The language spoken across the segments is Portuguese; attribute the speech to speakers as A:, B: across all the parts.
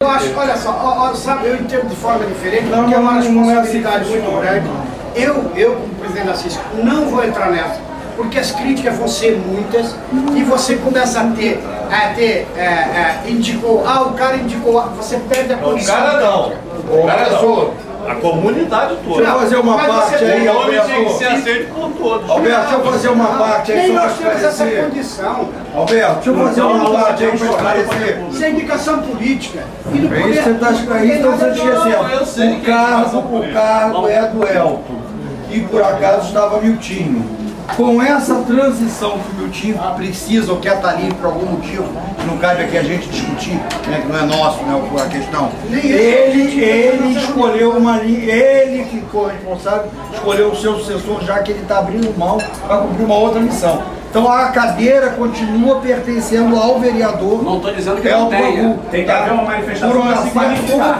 A: Eu acho, olha só, sabe, eu entendo de forma diferente, porque é uma responsabilidade muito grande. Eu, como presidente da CISC, não vou entrar nessa, porque as críticas vão ser muitas e você começa a ter indicou, o cara indicou, você perde a condição.
B: O cara não. O cara não. A comunidade toda.
C: Deixa eu fazer uma parte aí, Alberto.
B: Tem que ser aceito por todos.
C: Alberto, deixa eu fazer uma parte aí.
A: Nem nós temos essa condição.
C: Alberto, deixa eu fazer uma parte aí para esclarecer.
A: Isso é indicação política. E no
C: É isso que você está esquecendo. O cargo é do Elton. E por acaso estava Miltinho. Com essa transição que o Miltinho precisa ou quer estar livre por algum motivo, que não cabe aqui a gente discutir, né, que não é nosso, né, a questão. Ele escolheu uma linha, ele que ficou responsável, escolheu o seu sucessor, já que ele está abrindo mão para cumprir uma outra missão. Então a cadeira continua pertencendo ao vereador.
D: Não estou dizendo que não tenha. Tem que haver uma manifestação para se qualificar.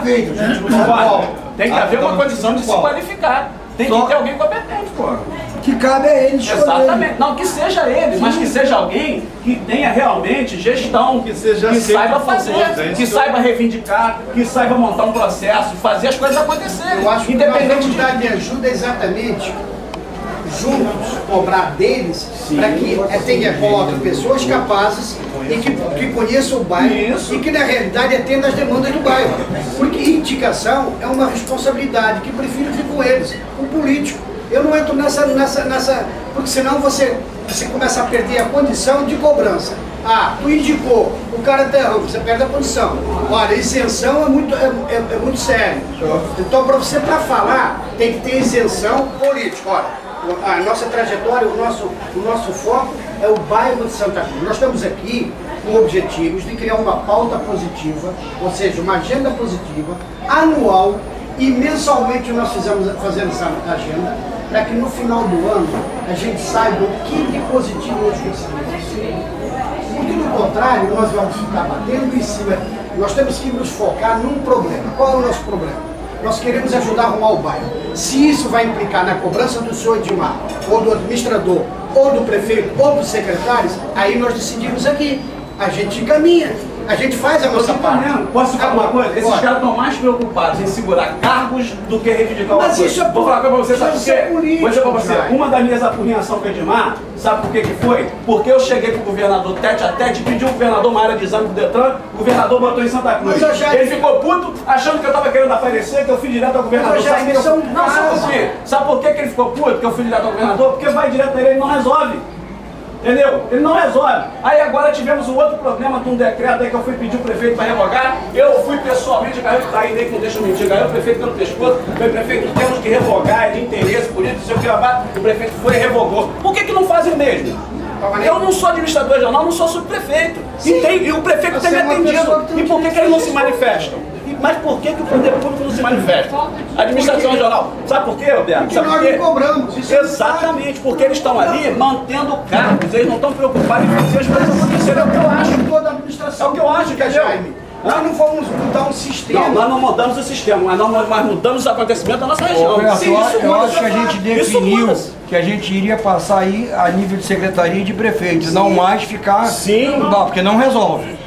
D: Tem que haver uma condição de se qualificar. Tem que ter alguém competente, pô.
C: Que cabe a ele escolher.
D: Exatamente. Não, que seja ele, mas que seja alguém que tenha realmente gestão, que saiba fazer, que saiba reivindicar, que saiba montar um processo, fazer as coisas acontecerem.
A: Eu acho que independente de ajuda exatamente juntos, cobrar deles, para que coloque pessoas capazes e que conheçam o bairro e que na realidade atendam as demandas do bairro. Porque indicação é uma responsabilidade que prefiro vir com eles, o político. Eu não entro nessa porque senão você começa a perder a condição de cobrança. Tu indicou, o cara errou, você perde a condição. Olha, isenção é muito sério. Então para falar, tem que ter isenção política. Olha, a nossa trajetória, o nosso foco é o bairro de Santa Cruz. Nós estamos aqui com objetivos de criar uma pauta positiva, ou seja, uma agenda positiva, anual, e mensalmente nós fazemos essa agenda, para que no final do ano a gente saiba o que de positivo nós conseguimos. Porque do contrário, nós vamos ficar batendo em cima. Nós temos que nos focar num problema. Qual é o nosso problema? Nós queremos ajudar a arrumar o bairro. Se isso vai implicar na cobrança do senhor Edmar, ou do administrador, ou do prefeito, ou dos secretários, aí nós decidimos aqui. A gente caminha, a gente faz a nossa parte.
D: Posso falar uma coisa? Esses caras estão mais preocupados em segurar cargos do que reivindicar uma coisa.
A: Isso é
D: vou falar pra você, sabe por quê? Vou dizer pra você,
A: cara.
D: uma das minhas apurrinhações com o Edmar, sabe por que foi? Porque eu cheguei com o governador tete a tete, pedi ao governador uma área de exame do Detran, o governador botou em Santa Cruz. Ele ficou puto, achando que eu estava querendo aparecer, que eu fui direto ao governador. Sabe por que ele ficou puto, que eu fui direto ao governador? Porque vai direto nele, ele não resolve. Entendeu? Ele não resolve. Aí agora tivemos um outro problema de um decreto aí que eu fui pedir o prefeito para revogar. Eu fui pessoalmente, aí nem que não deixa eu mentir, ganhei o prefeito pelo pescoço. Falei, prefeito, temos que revogar, é de interesse político, não sei o que, o prefeito foi e revogou. Por que não fazem o mesmo? Eu não sou administrador regional, não sou subprefeito. E o prefeito tem me atendido. E por que eles não se manifestam? Mas por que o poder público não se manifesta? A administração regional. Sabe por quê, Roberto?
A: Porque nós não cobramos.
D: Exatamente, porque eles estão ali mantendo cargos, eles não estão preocupados em fazer as coisas acontecerem. É o que eu acho.
A: Toda a administração.
D: É o que eu acho, quer dizer.
A: Nós não vamos mudar um sistema.
D: Não, nós não mudamos o sistema, mas nós mudamos os acontecimentos da nossa região.
C: Eu acho que a gente definiu que a gente iria passar aí a nível de secretaria e de prefeito, não mais ficar...
D: Sim.
C: Não, porque não resolve.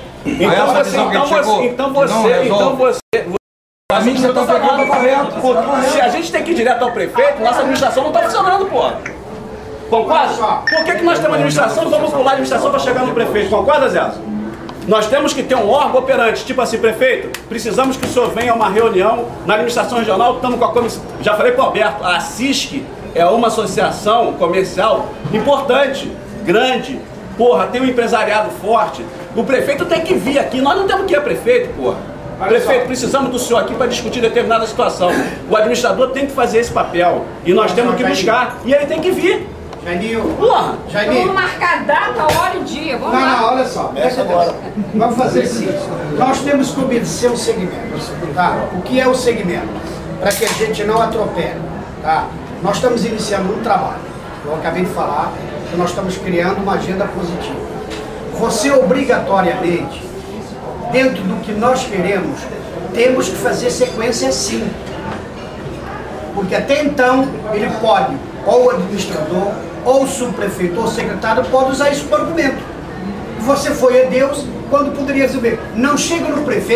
C: A gente está pegando correto.
D: Se a gente tem que ir direto ao prefeito, nossa administração não está funcionando, pô. Concorda? Por que nós temos administração e vamos pular a administração para chegar no prefeito? Concorda, Zé? Nós temos que ter um órgão operante, tipo assim, prefeito, precisamos que o senhor venha a uma reunião na administração regional, estamos com a comissão. Já falei para o Alberto, a CISC é uma associação comercial importante, grande, porra, tem um empresariado forte. O prefeito tem que vir aqui, nós não temos que ir a prefeito, porra. Prefeito, precisamos do senhor aqui para discutir determinada situação. O administrador tem que fazer esse papel e nós temos que buscar, e ele tem que vir.
A: Jaininho,
D: porra!
E: Vamos marcar data, hora e dia. Vamos lá.
A: Não, olha só, vamos fazer assim. Nós temos que obedecer o segmento, tá? O que é o segmento? Para que a gente não atropele, tá? Nós estamos iniciando um trabalho. Eu acabei de falar que nós estamos criando uma agenda positiva. Você obrigatoriamente, dentro do que nós queremos, temos que fazer sequência sim. Porque até então ele pode, ou o administrador, ou o subprefeito, ou o secretário, pode usar isso como argumento. Você foi a Deus quando poderia resolver. Não chega no prefeito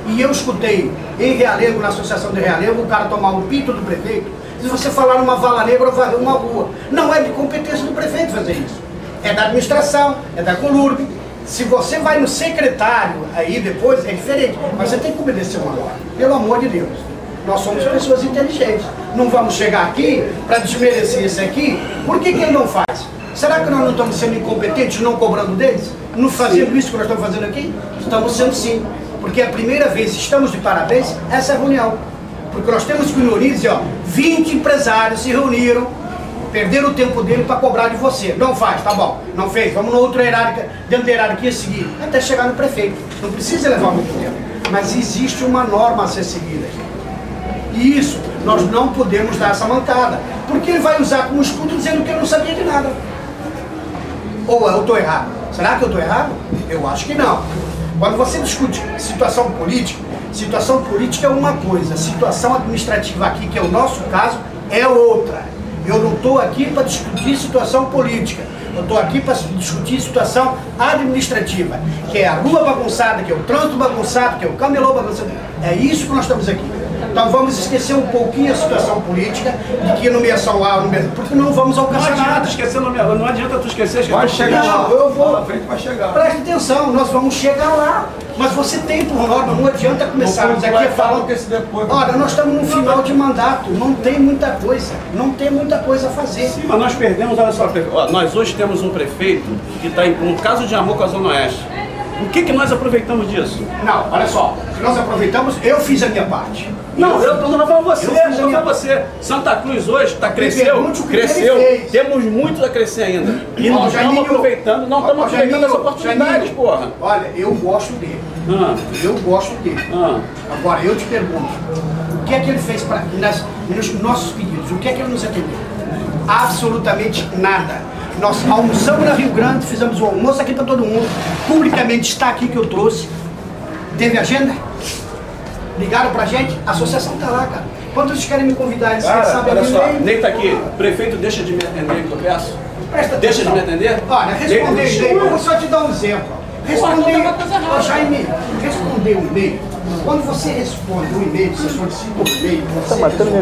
A: E eu escutei em Realengo, na Associação de Realengo, o cara tomar um pito do prefeito, se você falar numa vala negra ou varrer uma rua. Não é de competência do prefeito fazer isso. É da administração, é da Colurb. Se você vai no secretário, aí depois é diferente. Mas você tem que obedecer uma ordem. Pelo amor de Deus. Nós somos pessoas inteligentes. Não vamos chegar aqui para desmerecer esse aqui. Por que ele não faz? Será que nós não estamos sendo incompetentes, não cobrando deles? Não fazendo isso que nós estamos fazendo aqui? Estamos sendo sim. Porque é a primeira vez, estamos de parabéns, essa reunião. Porque nós temos que unir e dizer, ó, 20 empresários se reuniram, perderam o tempo dele para cobrar de você. Não faz, tá bom. Não fez, vamos no outro hierárquica, dentro da hierarquia seguir, até chegar no prefeito. Não precisa levar muito tempo. Mas existe uma norma a ser seguida. E isso, nós não podemos dar essa mancada. Porque ele vai usar como escudo dizendo que ele não sabia de nada. Ou eu estou errado? Será que eu estou errado? Eu acho que não. Quando você discute situação política é uma coisa, situação administrativa aqui, que é o nosso caso, é outra. Eu não estou aqui para discutir situação política, eu estou aqui para discutir situação administrativa, que é a rua bagunçada, que é o trânsito bagunçado, que é o camelô bagunçado. É isso que nós estamos aqui. Então vamos esquecer um pouquinho a situação política, de que nomeação A, porque não vamos alcançar nada.
D: Não adianta tu esquecer.
C: Vai chegar lá.
A: Eu vou.
C: Na frente vai chegar.
A: Preste atenção, nós vamos chegar lá. Mas você tem por norma, não adianta começarmos aqui falando que olha, nós estamos no final de mandato, não tem muita coisa, a fazer.
D: Sim, mas nós perdemos, olha só, nós hoje temos um prefeito que está em um caso de amor com a Zona Oeste. O que nós aproveitamos disso?
A: Não, olha só, nós aproveitamos, eu fiz a minha parte.
D: Não, eu estou falando para você, Santa Cruz hoje cresceu, temos muito a crescer ainda. E não estamos aproveitando, essa oportunidade, porra.
A: Olha, eu gosto dele. Eu gosto dele. Agora, eu te pergunto, o que é que ele fez nos nossos pedidos? O que é que ele nos atendeu? Absolutamente nada. Nós almoçamos na Rio Grande, fizemos o almoço aqui para todo mundo. Publicamente está aqui que eu trouxe. Teve agenda? Ligaram pra gente? A associação tá lá, cara. Quando eles querem me convidar, eles sabem
D: olha só, nem tá aqui. Prefeito, deixa de me atender, que eu peço. Deixa de me atender?
A: Olha, responder, vou só te dar um exemplo. Jaime, responder um e-mail. Quando você responde um e-mail, você solicita um e-mail, você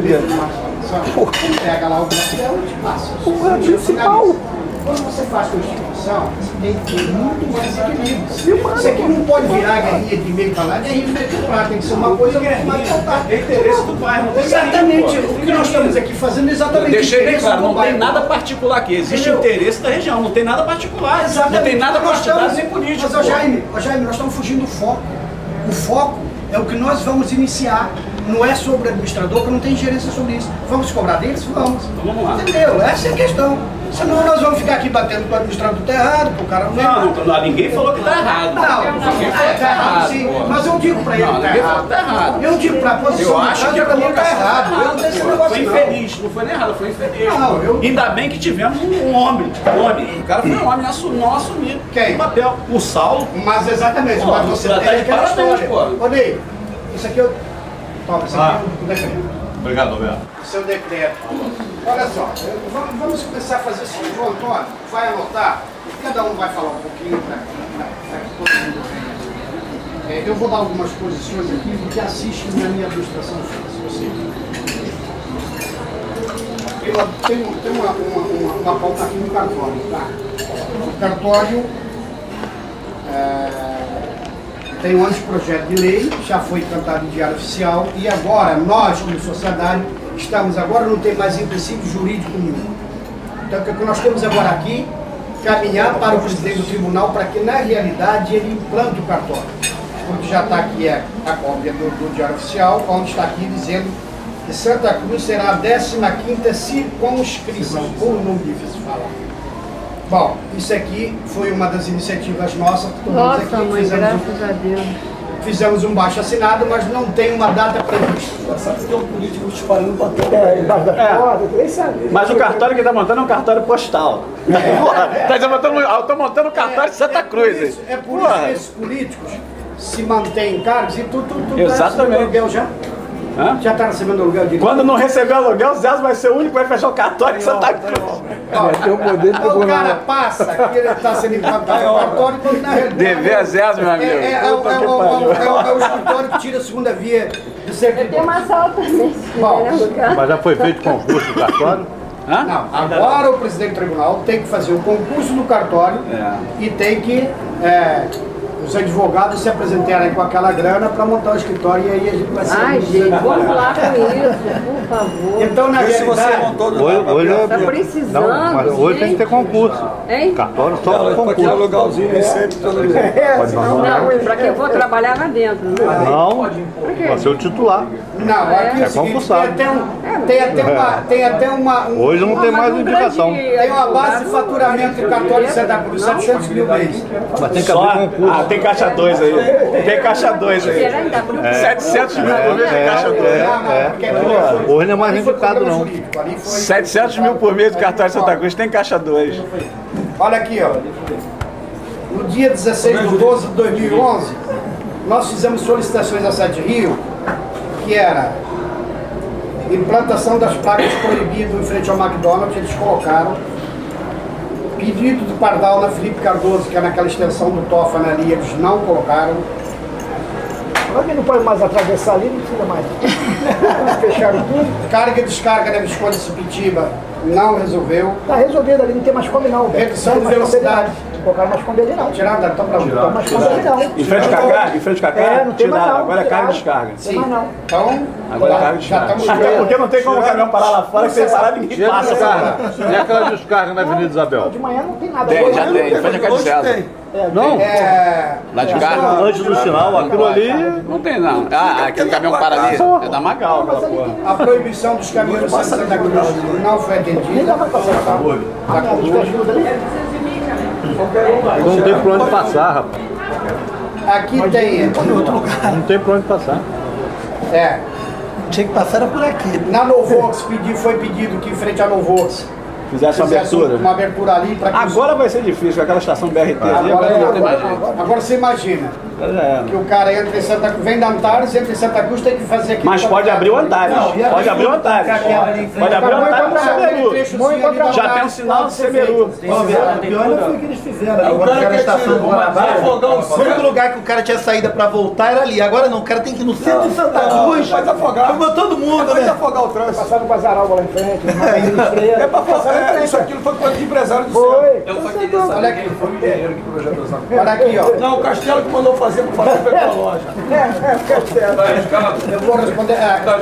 A: pega lá o papel e te passa. Quando você faz constituição, você tem que ter muito mais equilíbrio. Isso aqui não pode virar guerrinha de e-mail para lá, guerrinha de e-mail para lá. Tem que ser uma coisa mais faltar.
D: É interesse do bairro.
A: Exatamente. O que nós estamos aqui fazendo é exatamente
D: deixei bem claro, não tem nada particular aqui. Existe interesse da região, não tem nada particular.
A: Exatamente.
D: Não tem nada particular sem política.
A: Mas, Jaime, nós estamos fugindo do foco. O foco é o que nós vamos iniciar. Não é sobre o administrador, que não tem gerência sobre isso. Vamos cobrar deles? Vamos.
D: Então vamos lá.
A: Entendeu? Essa é a questão. Senão nós vamos ficar aqui batendo com o administrador tá errado, pro cara
D: não, ninguém falou que tá errado.
A: Ninguém falou que tá errado, sim. Porra. Mas eu digo pra ele que tá errado. Eu digo pra posição.
D: Eu acho que a colocação tá errado.
A: Eu não tenho esse negócio,
D: foi infeliz, não foi nem errado, foi infeliz. Ainda bem que tivemos um homem. O cara foi um homem, não assumiu.
A: Quem?
D: O papel. O Saulo.
A: Mas exatamente. Mas você
D: tá de parabéns, pô.
A: Ô, Ney, isso aqui eu... Toma, isso aqui é o decreto.
B: Obrigado, Roberto.
A: O seu decreto. Olha só, vamos começar a fazer assim. João Antônio, vai anotar, cada um vai falar um pouquinho para que todo mundo venha. Eu vou dar algumas posições aqui, porque assiste na minha ilustração. Tem uma pauta aqui no cartório, tá? O cartório tem um anteprojeto de lei, já foi cantado em diário oficial, e agora nós, como sociedade, não tem mais em princípio jurídico nenhum. Então o que nós temos agora aqui, caminhar para o presidente do tribunal para que na realidade ele implante o cartório. Porque já está aqui a cópia do diário oficial, onde está aqui dizendo que Santa Cruz será a 15ª circunscrição, como o nome difícil falar. Bom, isso aqui foi uma das iniciativas nossas.
E: Nossa, mãe, graças a Deus.
A: Fizemos um baixo assinado, mas não tem uma data prevista.
C: Sabe que tem um político disparando bater embaixo da porta, nem sabe.
D: Mas o cartório que está montando é um cartório postal. Estou montando o cartório de Santa Cruz.
A: É por isso que esses políticos se mantêm em cargos e tu
D: exatamente.
A: Já?
D: Hã?
A: Já está recebendo aluguel direito?
D: Quando não receber aluguel, o Zé vai ser o único que vai fechar o cartório em Santa Cruz.
A: O cara passa que ele está sendo implantado no cartório, quando na realidade...
D: Dever a Zé, meu amigo.
A: É o escritório que tira a segunda via do servidor.
E: Tem uma sala também.
B: Mas já foi feito concurso do cartório?
D: Hã?
A: Não, agora o presidente do tribunal tem que fazer o concurso do cartório e tem que os advogados se apresentarem com aquela grana para montar o escritório e aí a gente vai ser.
E: Ai, gente, vamos lá com isso, por favor.
A: Então, na realidade,
B: Hoje
E: Tá precisando,
B: não, mas hoje tem que ter concurso.
E: Hein?
B: Cartório só com concurso.
E: Não, pra que eu vou trabalhar lá dentro.
B: Não, vai ser o titular.
A: não, aqui é o seguinte,
B: concursado.
A: tem até uma
B: Hoje não tem mais indicação.
A: tem uma base de faturamento do cartório de Santa Cruz, 700 mil mês.
B: Mas tem que
D: Só?
B: abrir concurso.
D: Ah, tem caixa 2 aí. Tem caixa 2 aí. 700 mil por mês tem caixa 2.
B: Hoje não é mais indicado, não.
D: 700 mil por mês do cartório de Santa Cruz tem caixa 2.
A: Olha aqui, ó. No dia 16 de 12 de 2011, nós fizemos solicitações à Sede Rio, que era implantação das placas proibidas em frente ao McDonald's, eles colocaram. Pedido do Pardal na Felipe Cardoso, que é naquela extensão do Toffano ali, eles não colocaram.
F: Alguém não pode mais atravessar ali, não precisa mais. Fecharam tudo.
A: Carga e descarga na Visconde de Sepitiba não resolveu.
F: Tá resolvido ali, não tem mais como não.
A: Redução de
F: Não tem mais
A: velocidade.
F: Kombi, não. Não colocaram mais Kombi ali não.
A: Tiraram, então pra
F: Não tem mais Kombi ali não.
D: Em frente com a carga? Em frente com a carga?
F: Não tem mais
D: Tiraram.
F: não.
D: Agora é carga e descarga.
F: Não tem mais não.
A: Então,
D: Agora é carga e
A: já
D: descarga.
A: estamos
D: Até porque não tem como o caminhão parar lá fora, que sem parar ninguém passa.
B: E aquela descarga na Avenida Isabel?
F: De manhã não tem nada.
D: Tem, já tem. Em frente à casa de César.
B: Não?
D: Lá de cá?
B: Antes do sinal, aquilo ali.
D: Não tem não. Ah, aquele caminhão para ali. É da Magal aquela porra.
A: a proibição dos caminhões de Santa Cruz não foi atendida.
B: Não tem por onde passar, rapaz.
A: Aqui tem.
B: Não tem por onde passar.
F: Tinha que passar por aqui.
A: Na Novox foi pedido que em frente à Novox
D: Fizesse uma
A: fizesse
D: abertura.
A: uma abertura ali para que
D: Agora vai ser difícil, com aquela estação BRT ali, agora não tem mais jeito.
A: agora você imagina
D: Já era.
A: que o cara entra em Santa Cruz, vem da Antares, entra em Santa Cruz, tem que fazer aqui.
D: Mas pode abrir o Antares. Pode abrir o Antares. Pode abrir o Antares do Semeru. Já tem um sinal do Semeru.
F: O pior não foi o que eles fizeram.
G: O cara que estação do o único lugar que o cara tinha saída pra voltar era ali. Agora não, o cara tem que ir no centro de Santa Cruz. Vai afogar. Como todo mundo, né? Vai afogar o trânsito.
F: Passaram com a Zaralba lá em frente.
G: É pra afogar. Isso aquilo foi coisa de empresário do céu.
F: Foi.
A: Olha aqui. Olha aqui, ó.
G: Não, o Castelo que mandou fazer pra fazer foi pra loja.
A: Eu vou responder.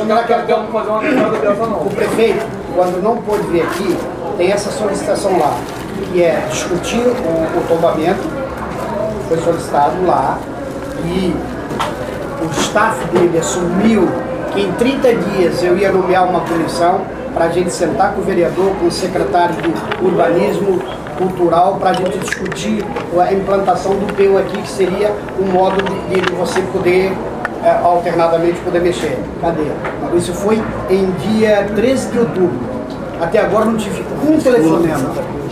A: O prefeito, quando não pôde vir aqui, tem essa solicitação lá, que é discutir o tombamento, foi solicitado lá, e o staff dele assumiu que em 30 dias eu ia nomear uma comissão para a gente sentar com o vereador, com o secretário de urbanismo cultural, para a gente discutir a implantação do PU aqui, que seria um modo de você poder alternadamente poder mexer. Cadê? Isso foi em dia 13 de outubro. Até agora não tive um telefonema.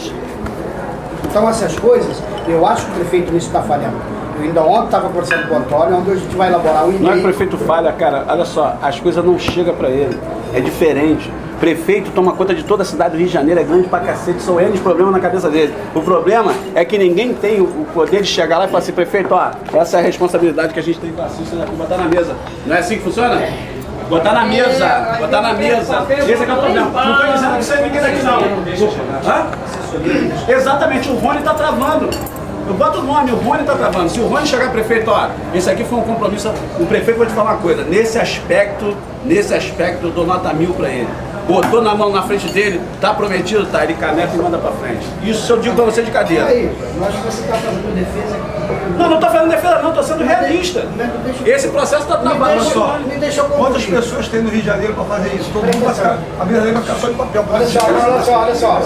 A: Então essas coisas, eu acho que o prefeito nisso está falhando. Eu ainda ontem estava conversando com o Antônio, onde a gente vai elaborar um e-mail.
D: Não é que o prefeito falha, cara. Olha só, as coisas não chegam para ele. É diferente. Prefeito toma conta de toda a cidade do Rio de Janeiro, é grande pra cacete, são N problemas na cabeça dele. O problema é que ninguém tem o poder de chegar lá e falar assim, prefeito, ó, essa é a responsabilidade que a gente tem com a Cícera, botar na mesa. Não é assim que funciona? Botar na mesa, botar na mesa. Esse é que é o problema. Não estou dizendo que você é ninguém daqui, não. Hã? Exatamente, o Rony está travando. Eu boto o nome, o Rony está travando. Se o Rony chegar prefeito, ó, esse aqui foi um compromisso, o prefeito vai te falar uma coisa, nesse aspecto eu dou nota 1000 para ele. Botou na mão na frente dele, tá prometido, tá, ele caneta e manda pra frente. Isso eu digo pra você de cadeira.
A: Aí, eu acho que você está fazendo defesa.
D: Não, não tô fazendo defesa não, tô sendo realista. Esse processo tá travado.
A: Me deixa eu
G: Quantas pessoas tem no Rio de Janeiro pra fazer isso? Todo mundo vai ficar, a verdadeira vai ficar só de papel.
A: Olha só.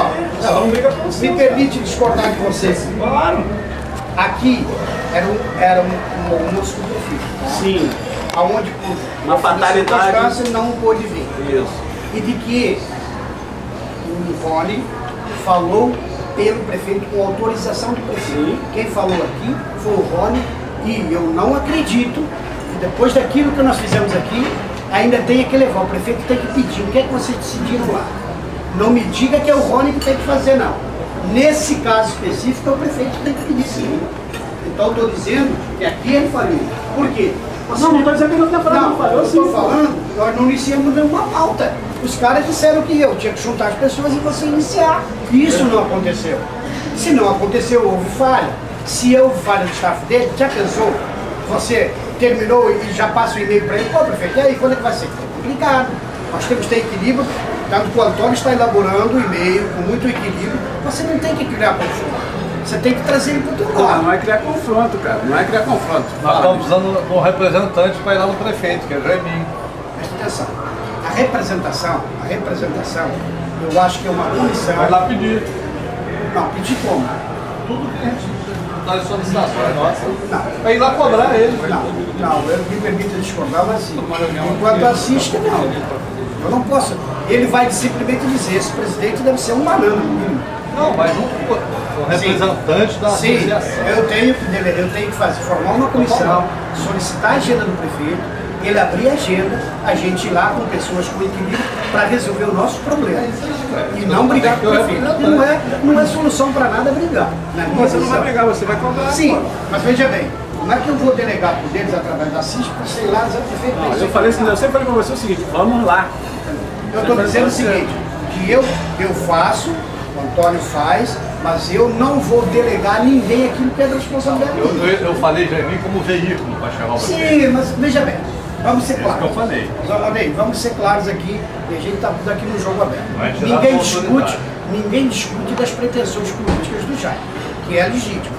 A: Me permite discordar de vocês.
D: Claro.
A: Aqui era um músico do filho.
D: Sim.
A: Aonde
D: Uma fatalidade.
A: circunstância não pôde vir.
D: Isso.
A: E de que o Rony falou pelo prefeito com autorização do prefeito.
D: Sim.
A: Quem falou aqui foi o Rony, e eu não acredito que depois daquilo que nós fizemos aqui, ainda tem que levar, o prefeito tem que pedir, o que é que vocês decidiram lá? Não me diga que é o Rony que tem que fazer, não. Nesse caso específico, é o prefeito que tem que pedir, sim. Então, eu estou dizendo que aqui ele falhou. Por quê?
D: Não estou dizendo que não está falando, não falhou sim.
A: Eu estou falando, nós não iniciamos nenhuma pauta. Os caras disseram que eu tinha que juntar as pessoas e você iniciar. Isso não aconteceu. Se não aconteceu, houve falha. Se houve falha do staff dele, já pensou? Você terminou e já passa o e-mail para ele, pô, prefeito, e aí, quando é que vai ser? É complicado. Nós temos que ter equilíbrio, tanto que o Antônio está elaborando o e-mail com muito equilíbrio. Você não tem que criar confronto. Você tem que trazer ele para o teu lado.
D: Não é criar confronto, cara. Não é criar confronto.
B: Nós estamos precisando de um representante para ir lá no prefeito, que é Jaiminho.
A: Presta atenção. A representação, eu acho que é uma comissão.
B: Vai lá pedir.
A: Não, pedir como?
B: Tudo que a gente dá de solicitações, nossa.
A: Não.
B: Vai ir lá cobrar ele.
A: Não, eu me permito discordar, mas sim. Enquanto assiste, não. Eu não posso. Ele vai simplesmente dizer, esse presidente deve ser um banana, no mínimo.
B: Não, mas um representante da associação.
A: Eu tenho que fazer, formar uma comissão, solicitar a agenda do prefeito, ele abrir a agenda, a gente ir lá com pessoas com equilíbrio para resolver o nosso problema. E não brigar com o prefeito. Não é solução para nada brigar.
D: Você não vai brigar, você vai cobrar.
A: Sim, mas veja bem, como é que eu vou delegar poderes através da CISP para sei lá, prefeito?
D: Não, eu sempre falei para você o seguinte, vamos lá.
A: Eu estou dizendo o seguinte, que eu faço, o Antônio faz, mas eu não vou delegar a ninguém aquilo que é da responsabilidade dele.
B: Eu falei Jaiminho como veículo para chamar o prefeito.
A: Sim, mas veja bem, vamos ser claros.
B: É isso que eu falei.
A: Vamos ser claros aqui, e a gente está aqui no jogo aberto. Ninguém discute das pretensões políticas do Jair, que é legítimo.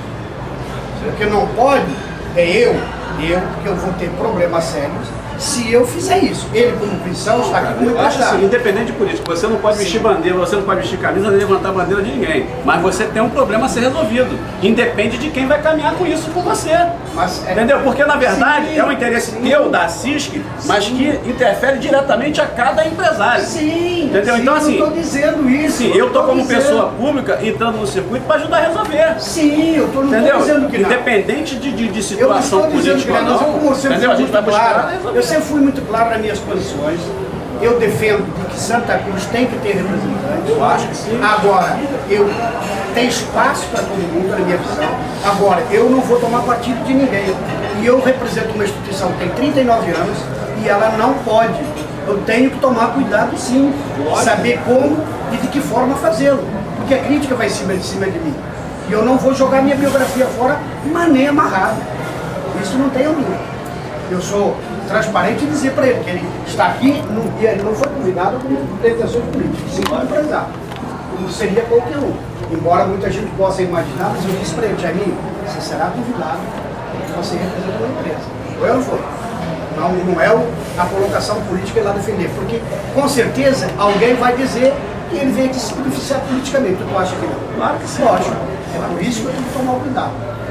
A: O que não pode é porque eu vou ter problemas sérios se eu fizer isso. Ele, como cristão, está aqui como
D: eu acho assim, independente de político, você não pode vestir bandeira, você não pode vestir camisa, nem levantar bandeira de ninguém. Mas você tem um problema a ser resolvido. Independe de quem vai caminhar com isso com você. Entendeu? Porque, na verdade, é um interesse teu, da CISC, mas que interfere diretamente a cada empresário.
A: Sim,
D: entendeu? Então, assim,
A: eu estou dizendo isso.
D: Sim, eu estou como pessoa pública entrando no circuito para ajudar a resolver.
A: Sim, eu estou dizendo que não.
D: Independente de situação política ou não, entendeu? A gente vai buscar resolver.
A: Eu sempre fui muito claro nas minhas posições. Eu defendo que Santa Cruz tem que ter representantes.
D: Eu acho que sim.
A: Agora, eu tenho espaço para todo mundo, na minha visão. Agora, eu não vou tomar partido de ninguém. E eu represento uma instituição que tem 39 anos e ela não pode. Eu tenho que tomar cuidado, sim. Saber como e de que forma fazê-lo. Porque a crítica vai em cima de mim. E eu não vou jogar minha biografia fora, mas nem amarrado. Isso não tem a mim. Eu sou transparente e dizer para ele que ele está aqui e ele não foi convidado com pretensões políticas, sim como empresário. Como seria qualquer um. Embora muita gente possa imaginar, mas eu disse para ele, Jaiminho, você será convidado porque você representa uma empresa. Foi ou não foi? Não é a colocação política ir lá defender, porque com certeza alguém vai dizer que ele veio aqui se beneficiar politicamente. Tu acha que não?
D: Claro que sim.
A: Lógico. É por isso que eu tenho que tomar cuidado.